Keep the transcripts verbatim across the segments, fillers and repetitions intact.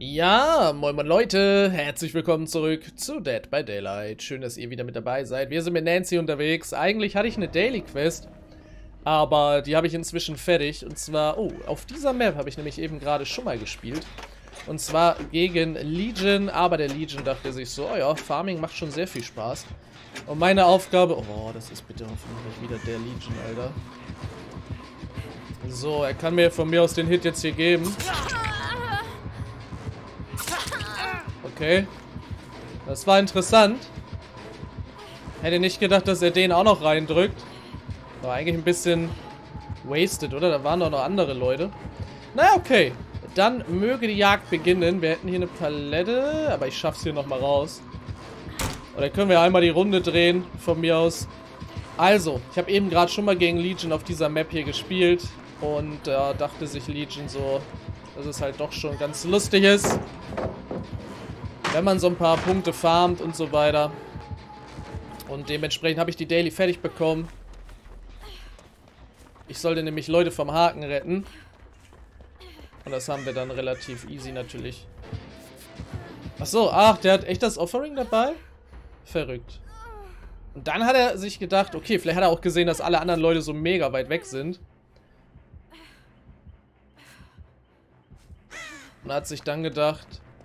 Ja, moin moin Leute, herzlich willkommen zurück zu Dead by Daylight. Schön, dass ihr wieder mit dabei seid. Wir sind mit Nancy unterwegs. Eigentlich hatte ich eine Daily Quest, aber die habe ich inzwischen fertig. Und zwar, oh, auf dieser Map habe ich nämlich eben gerade schon mal gespielt. Und zwar gegen Legion, aber der Legion dachte sich so, oh ja, Farming macht schon sehr viel Spaß. Und meine Aufgabe, oh, das ist bitte hoffentlich wieder der Legion, Alter. So, er kann mir von mir aus den Hit jetzt hier geben. Okay. Das war interessant. Hätte nicht gedacht, dass er den auch noch reindrückt. War eigentlich ein bisschen wasted, oder? Da waren doch noch andere Leute. Na, okay. Dann möge die Jagd beginnen. Wir hätten hier eine Palette, aber ich schaff's hier nochmal raus. Oder können wir einmal die Runde drehen, von mir aus. Also, ich habe eben gerade schon mal gegen Legion auf dieser Map hier gespielt. Und da äh, dachte sich Legion so, dass es halt doch schon ganz lustig ist, wenn man so ein paar Punkte farmt und so weiter. Und dementsprechend habe ich die Daily fertig bekommen. Ich sollte nämlich Leute vom Haken retten. Und das haben wir dann relativ easy natürlich. Achso, ach, der hat echt das Offering dabei? Verrückt. Und dann hat er sich gedacht, okay, vielleicht hat er auch gesehen, dass alle anderen Leute so mega weit weg sind. Und hat sich dann gedacht...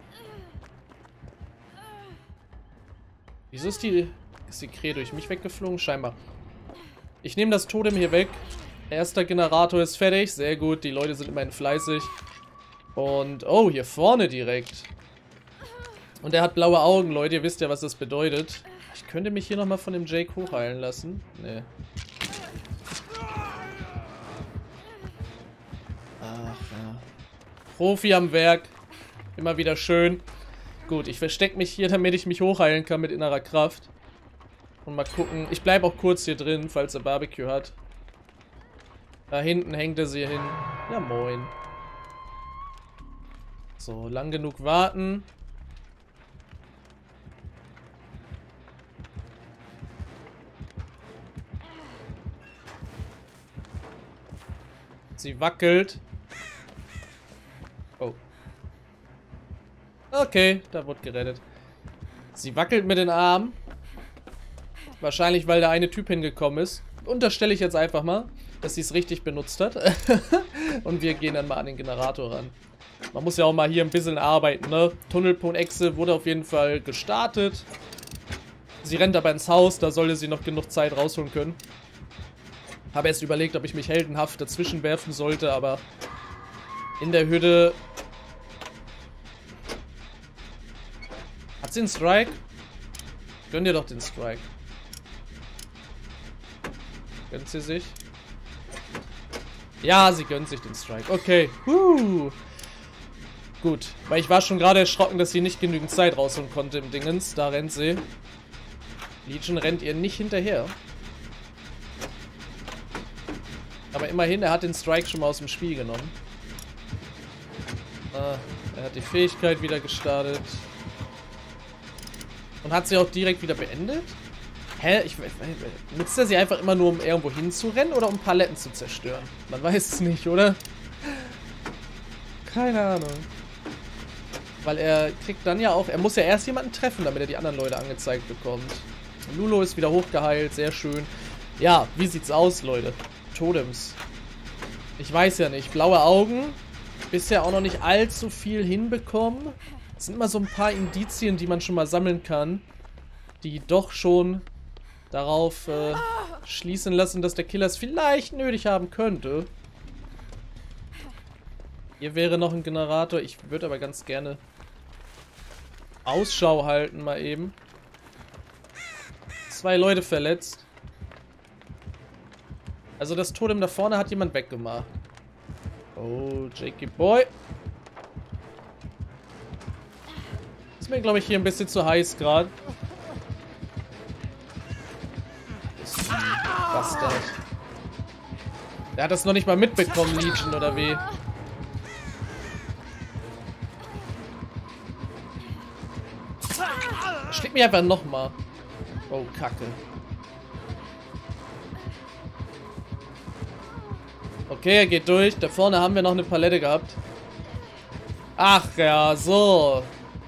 Wieso ist die... Ist die Krähe durch mich weggeflogen? Scheinbar. Ich nehme das Totem hier weg. Erster Generator ist fertig. Sehr gut. Die Leute sind immerhin fleißig. Und... Oh, hier vorne direkt. Und er hat blaue Augen, Leute. Ihr wisst ja, was das bedeutet. Ich könnte mich hier nochmal von dem Jake hochheilen lassen. Nee. Ach, ja. Profi am Werk. Immer wieder schön. Gut, ich verstecke mich hier, damit ich mich hochheilen kann mit innerer Kraft. Und mal gucken. Ich bleibe auch kurz hier drin, falls er Barbecue hat. Da hinten hängt er sie hin. Ja, moin. So, lang genug warten. Sie wackelt. Oh. Okay, da wurde gerettet. Sie wackelt mit den Armen. Wahrscheinlich, weil der eine Typ hingekommen ist. Unterstelle ich jetzt einfach mal, dass sie es richtig benutzt hat. Und wir gehen dann mal an den Generator ran. Man muss ja auch mal hier ein bisschen arbeiten, ne? Tunnel.exe wurde auf jeden Fall gestartet. Sie rennt aber ins Haus, da sollte sie noch genug Zeit rausholen können. Habe erst überlegt, ob ich mich heldenhaft dazwischen werfen sollte, aber in der Hütte... Hat sie einen Strike? Gönn dir doch den Strike. Gönnt sie sich? Ja, sie gönnt sich den Strike. Okay. Uh. Gut. Weil ich war schon gerade erschrocken, dass sie nicht genügend Zeit rausholen konnte im Dingens. Da rennt sie. Legion rennt ihr nicht hinterher. Aber immerhin, er hat den Strike schon mal aus dem Spiel genommen. Ah, er hat die Fähigkeit wieder gestartet. Und hat sie auch direkt wieder beendet? Hä? Ich, nutzt er sie einfach immer nur, um irgendwo hinzurennen oder um Paletten zu zerstören? Man weiß es nicht, oder? Keine Ahnung. Weil er kriegt dann ja auch... Er muss ja erst jemanden treffen, damit er die anderen Leute angezeigt bekommt. Lulo ist wieder hochgeheilt, sehr schön. Ja, wie sieht's aus, Leute? Totems. Ich weiß ja nicht. Blaue Augen. Bisher auch noch nicht allzu viel hinbekommen. Es sind immer so ein paar Indizien, die man schon mal sammeln kann, die doch schon darauf äh, schließen lassen, dass der Killer es vielleicht nötig haben könnte. Hier wäre noch ein Generator. Ich würde aber ganz gerne Ausschau halten, mal eben. Zwei Leute verletzt. Also das Totem da vorne hat jemand weggemacht. Oh, Jakey Boy. Ist mir, glaube ich, hier ein bisschen zu heiß gerade. Bastard. Der hat das noch nicht mal mitbekommen, Legion, oder wie? Schlägt mich einfach nochmal. Oh, Kacke. Okay, er geht durch. Da vorne haben wir noch eine Palette gehabt. Ach ja, so.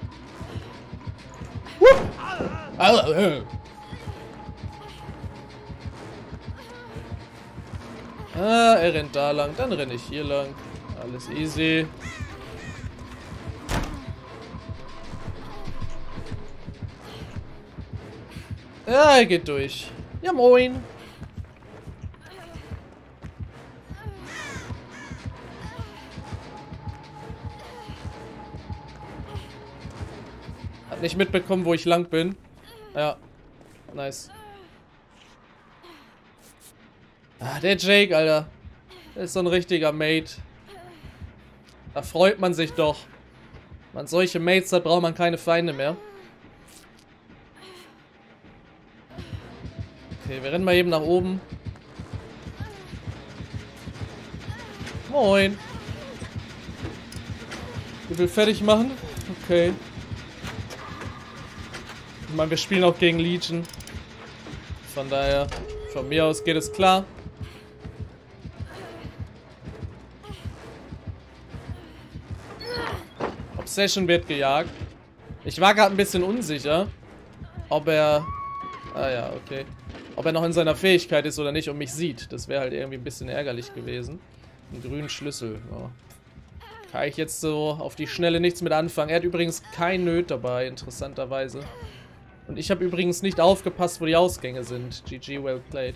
Wupp. Ah, er rennt da lang, dann renne ich hier lang. Alles easy. Ja, er geht durch. Ja, moin. Hat nicht mitbekommen, wo ich lang bin. Ja, nice. Ah, der Jake, Alter. Der ist so ein richtiger Mate. Da freut man sich doch. Man solche Mates, da braucht man keine Feinde mehr. Okay, wir rennen mal eben nach oben. Moin. Ich will fertig machen. Okay. Ich meine, wir spielen auch gegen Legion. Von daher, von mir aus geht es klar. Obsession wird gejagt. Ich war gerade ein bisschen unsicher, ob er... Ah ja, okay. Ob er noch in seiner Fähigkeit ist oder nicht und mich sieht. Das wäre halt irgendwie ein bisschen ärgerlich gewesen. Einen grünen Schlüssel. Ja. Kann ich jetzt so auf die Schnelle nichts mit anfangen. Er hat übrigens kein Nöt dabei, interessanterweise. Und ich habe übrigens nicht aufgepasst, wo die Ausgänge sind. G G, well played.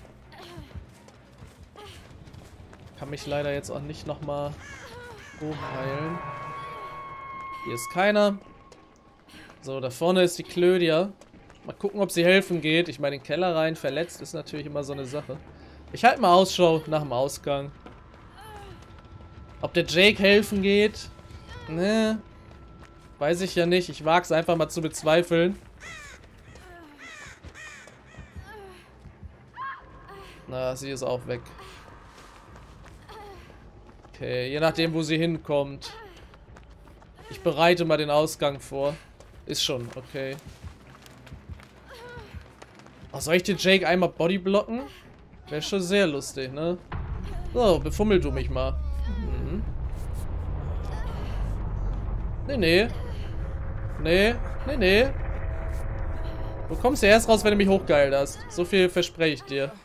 Kann mich leider jetzt auch nicht nochmal hochheilen. Hier ist keiner. So, da vorne ist die Klödia. Mal gucken, ob sie helfen geht. Ich meine, in den Keller rein, verletzt ist natürlich immer so eine Sache. Ich halte mal Ausschau nach dem Ausgang. Ob der Jake helfen geht? Ne. Weiß ich ja nicht. Ich wage es einfach mal zu bezweifeln. Na, sie ist auch weg. Okay, je nachdem, wo sie hinkommt. Ich bereite mal den Ausgang vor. Ist schon, okay. Oh, soll ich den Jake einmal bodyblocken? Wäre schon sehr lustig, ne? So, befummel du mich mal. Mhm. Nee, nee. Nee, nee, nee. Du kommst ja erst raus, wenn du mich hochgeheilt hast. So viel verspreche ich dir.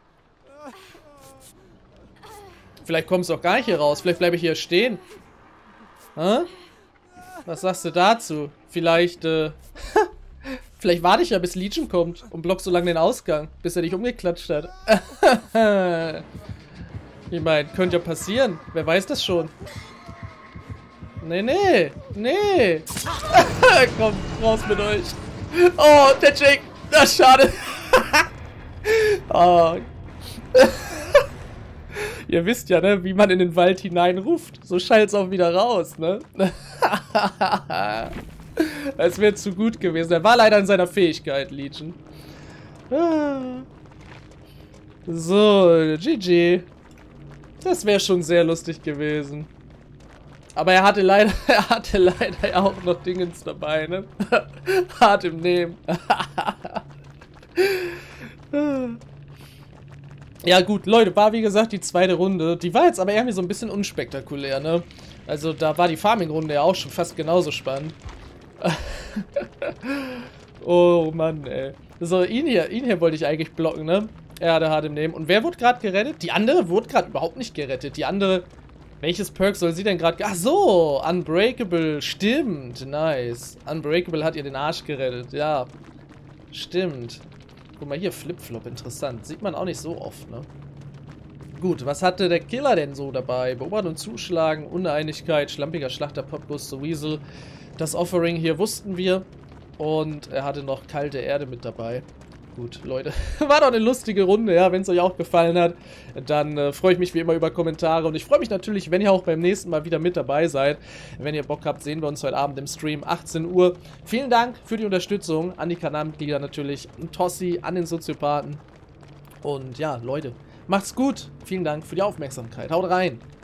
Vielleicht kommst du auch gar nicht hier raus. Vielleicht bleibe ich hier stehen. Hä? Was sagst du dazu? Vielleicht, äh... Vielleicht warte ich ja, bis Legion kommt und block so lange den Ausgang, bis er dich umgeklatscht hat. Ich meine, könnte ja passieren. Wer weiß das schon? Nee, nee. Nee. Kommt raus mit euch. Oh, der Jake. Das ist schade. Oh. Ihr wisst ja, ne, wie man in den Wald hineinruft. So schallt es auch wieder raus, ne? Es wäre zu gut gewesen. Er war leider in seiner Fähigkeit, Legion. So, G G. Das wäre schon sehr lustig gewesen. Aber er hatte leider, er hatte leider auch noch Dingens dabei, ne? Hart im Nehmen. Ja gut, Leute, war wie gesagt die zweite Runde. Die war jetzt aber irgendwie so ein bisschen unspektakulär, ne? Also da war die Farming-Runde ja auch schon fast genauso spannend. Oh Mann, ey. So, ihn hier, ihn hier wollte ich eigentlich blocken, ne? Er hatte hart im Nehmen. Und wer wurde gerade gerettet? Die andere wurde gerade überhaupt nicht gerettet. Die andere... Welches Perk soll sie denn gerade... Ach so, Unbreakable. Stimmt, nice. Unbreakable hat ihr den Arsch gerettet, ja. Stimmt. Guck mal hier, Flipflop, interessant. Sieht man auch nicht so oft, ne? Gut, was hatte der Killer denn so dabei? Beobachten und Zuschlagen, Uneinigkeit, schlampiger Schlachter, Popguss, The Weasel. Das Offering hier wussten wir. Und er hatte noch kalte Erde mit dabei. Gut, Leute. War doch eine lustige Runde, ja. Wenn es euch auch gefallen hat, dann äh, freue ich mich wie immer über Kommentare. Und ich freue mich natürlich, wenn ihr auch beim nächsten Mal wieder mit dabei seid. Wenn ihr Bock habt, sehen wir uns heute Abend im Stream, achtzehn Uhr. Vielen Dank für die Unterstützung. An die Kanalmitglieder natürlich. An Tossi, an den Soziopathen. Und ja, Leute, macht's gut. Vielen Dank für die Aufmerksamkeit. Haut rein.